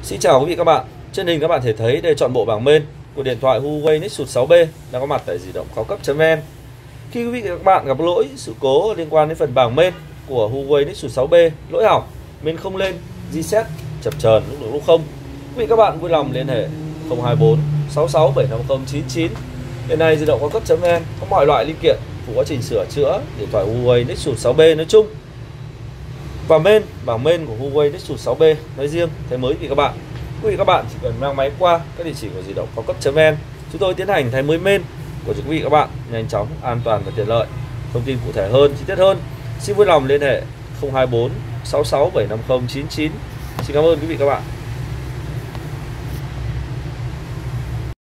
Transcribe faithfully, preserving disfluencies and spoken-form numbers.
Xin chào quý vị các bạn. Trên hình các bạn thể thấy đây chọn bộ bảng main của điện thoại Huawei Nexus sáu B đang có mặt tại di động cao cấp.vn. Khi quý vị các bạn gặp lỗi sự cố liên quan đến phần bảng main của Huawei Nexus sáu B, lỗi hỏng, main không lên, reset, chập chờn lúc được lúc không, quý vị các bạn vui lòng liên hệ không hai bốn sáu sáu bảy năm không chín chín. Hiện nay di động cao cấp.vn có mọi loại linh kiện phụ quá trình sửa chữa điện thoại Huawei Nexus sáu B nói chung và main bảng main của Huawei Nexus sáu B nói riêng thay mới vì các bạn. Quý vị các bạn chỉ cần mang máy qua các địa chỉ của di động cao cấp.vn, chúng tôi tiến hành thay mới main của quý vị các bạn nhanh chóng, an toàn và tiện lợi. Thông tin cụ thể hơn, chi tiết hơn, xin vui lòng liên hệ không hai bốn sáu sáu bảy năm không chín chín. Xin cảm ơn quý vị các bạn.